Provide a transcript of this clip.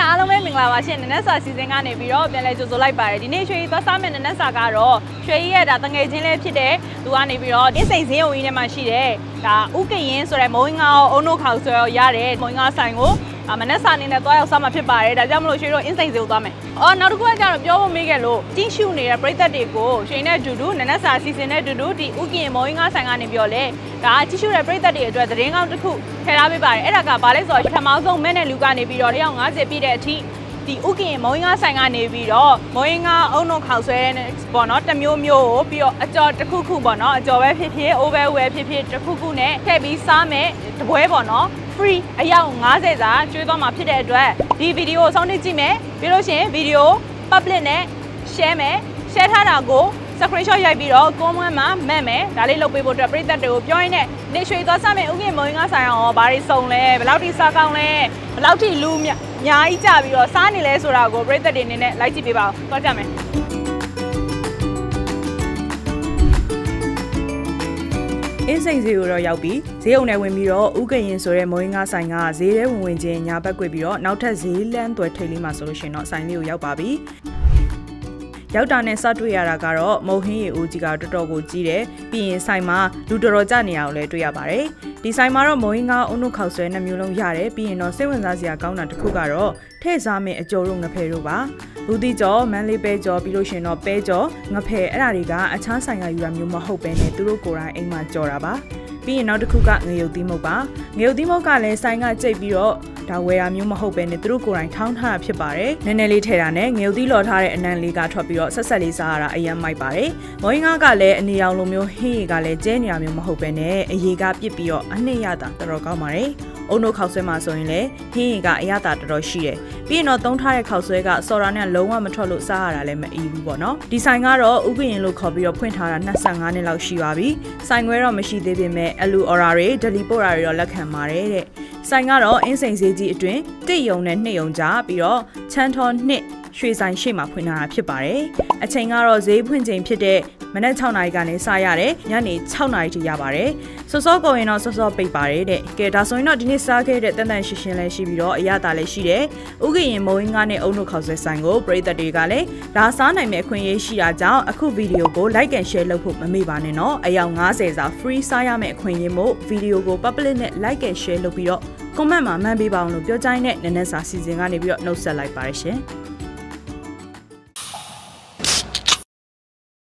အားလုံးပဲမင်္ဂလာပါရှင်နနက်စာစီစဉ်ကနေပြီးတော့ပြန်လဲကြိုဆိုလိုက်ပါတယ်ဒီနေ့ရွှေရီသွားစားမယ့်နနက်စာကတော့ရွှေရီရဲ့ဒါတငယ်ချင်းလေးဖြစ်တဲ့သူကနေပြီးတော့အင်းစိန်စင်းုံကြီးထဲမှာရှိတဲ့ဒါဥကရင်ဆိုတဲ့မုံငါအုံနိုခေါက်ဆွဲရတဲ့မုံငါဆိုင်ကိုမနက်စာအနေနဲ့သွားရောက်စားမှာဖြစ်ပါတယ်ဒါကြောင့်မလို့ရွှေတို့အင်းစိန်စင်းကိုသွားမယ်နောက်တစ်ခုကကျတော့ပြောဖို့မေးခဲ့လို့ကြီးရှုနေတဲ့ပရိသတ်တွေကိုရွှေနဲ့အတူတူနနက်စာစီစဉ်တဲ့အတူတူဒီဥကရင်မုံငါဆိုင်ကနေပြောလဲဒါကြီးရှုတဲ့ပရိသတ်တွေအတွက်သတင်းကောင်းတစ်ခုထည့်ထားပေးပါတယ်အဲ့ဒါကဘာလဲဆိုတော့ပထမဆုံးမဲနဲ့လူကနေပြီးတော့150ပြည့်တဲ့အထိဒီဥကရင်မုံငါဆိုင်ကနေပြီးတော့မုံငါအုံနိုခေါက်ဆွဲပေါ့နော်တစ်မျိုးမျိုးကိုပြီးတော့အကြော်တစ်ခုခုပေါ့နော်အကြော်ပဲဖြစ်ဖြစ်အိုးပဲဝဲဖြစ်ဖြစ်တစ်ခုခုနဲ့ထည့်ပြီးစားမယ်တပွဲပေါ့နော် free အယောက်50စာကျွေးသွားမှာဖြစ်တဲ့အတွက်ဒီဗီဒီယိုကိုစောင့်နေကြည့်မယ်ပြီးလို့ရှိရင်ဗီဒီယို public နဲ့ share မယ် share ထားတာကို screenshot ရိုက်ပြီးတော့ comment မှာမှတ်မယ်ဒါလေးလုပ်ပေးဖို့အတွက်ပရိသတ်တွေကိုပြောရင်းနဲ့နေရွှေသွားစားမယ်ဥကရင်မုံငါဆိုင်အောင်ဘာတွေစုံလဲဘယ်လောက်ထိစားကောင်းလဲဘယ်လောက်ထိလူအများကြီးကြပြီးတော့စားနေလဲဆိုတာကိုပရိသတ်တွေအနေနဲ့လိုက်ကြည့်ပေးပါဦးသွားကြမယ်အင်းစိန်ဈေးကိုတော့ရောက်ပြီးဈေးုံနဲ့ဝင်ပြီးတော့ဥကရင်ဆိုတဲ့မုံငါဆိုင်ကဈေးထဲဝင်ချင်းညာဘက်ကွေ့ပြီးတော့နောက်ထပ်ဈေးလမ်းသွဲထိပ်လေးမှာဆိုလို့ရှိရင်တော့ဆိုင်လေးကိုရောက်ပါပြီရောက်တာနဲ့စတွေ့ရတာကတော့မုံဟင်းရီအိုးကြီးကတော်တော်ကိုကြီးတယ်ပြီးရင်ဆိုင်မှာလူတော်တော်ကြနေရအောင်လည်းတွေ့ရပါတယ်ဒီဆိုင်မှာတော့မုံငါအုံနိုခေါက်ဆွဲနှမျိုးလုံးရတယ်ပြီးရင်တော့စိတ်ဝင်စားစရာကောင်းတာတစ်ခုကတော့ထည့်စားမယ့်အကျော်တို့ငဖယ်တို့ပါဘူးတိကျော်မန်းလေးပဲကျော်ပြီးလို့ရှင်တော့ပဲကျော်ငဖယ်အဲ့ဒါတွေကအခြားဆိုင်ကယူတာမျိုးမဟုတ်ပဲနဲ့သူတို့ကိုယ်တိုင်အိမ်မှာကြော်တာပါပြီးရင်နောက်တစ်ခုကငရုတ်သီးမုတ်ပါငရုတ်သီးမုတ်ကလည်းဆိုင်ကကြိတ်ပြီးတော့ဒါဝယ်ရမျိုးမဟုတ်ပဲနဲ့သူတို့ကိုယ်တိုင်ထောင်းထားတာဖြစ်ပါတယ်နည်းနည်းလေးထည့်တာနဲ့ငရုတ်သီးလော်ထားတဲ့အနံလေးကထွက်ပြီးတော့ဆက်ဆက်လေးစားရတာအရင်မိုက်ပါတယ်မုံငါကလည်းအနေအောင်လိုမျိုးဟင်းရီကလည်းကျဲနေရမျိုးမဟုတ်ပဲနဲ့အရေကပြစ်ပြီးတော့အနှစ်ရတာတော်တော်ကောင်းပါတယ်အုံနိုခေါက်ဆွဲမှာဆိုရင်လည်းဟင်းရီကအရသာတော်တော်ရှိတယ်ပြီးရင်တော့သုံးထားတဲ့ခေါက်ဆွဲကစော်ရာနဲ့လုံးဝမထွက်လို့စားရတာလည်းမအီးဘူးပေါ့နော်ဒီဆိုင်ကတော့ဥကရင်လို့ခေါ်ပြီးတော့ဖွင့်ထားတာ25နှစ်လောက်ရှိပါပြီဆိုင်ခွဲတော့မရှိသေးပေမဲ့အလူအော်ရာတွေဒလီပို့ရာတွေတော့လက်ခံပါတယ်တဲ့ဆိုင်ကတော့အင်းစိန်ဈေးကြီးအတွင်း1ယုံနဲ့2ယုံကြားပြီးတော့ချမ်းထော2ရွှေဆိုင်ရှိမှဖွင့်ထားတာဖြစ်ပါတယ်အချိန်ကတော့ဈေးဖွင့်ချိန်ဖြစ်တဲ့မနက်6နာရီကနေစရတယ်ညနေ6နာရီထိရပါတယ်စောစောကုန်ရင်တော့စောစောပိတ်ပါတယ်တဲ့ကဲဒါဆိုရင်တော့ဒီနေ့စားခဲ့တဲ့တန်တန်ရှင်းရှင်းလည်းရှိပြီးတော့အရသာလည်းရှိတယ်ဥကရင်မုံငါနဲ့အုံနိုခေါက်ဆွဲဆိုင်ကိုပရိသတ်တွေကလည်းဒါစားနိုင်မယ့်အခွင့်အရေးရှိတာကြောင့်အခုဗီဒီယိုကို like and share လုပ်ဖို့မမေ့ပါနဲ့နော်အယောက်50စာ free စားရမယ့်အခွင့်အရေးမို့ဗီဒီယိုကို public နဲ့ like and share လုပ်ပြီးတော့ comment မှာမှန်ပေးပါအောင်လို့ပြောကြိုင်းနဲ့နနက်စာစီစဉ်ကနေပြီးတော့နှုတ်ဆက်လိုက်ပါရရှင်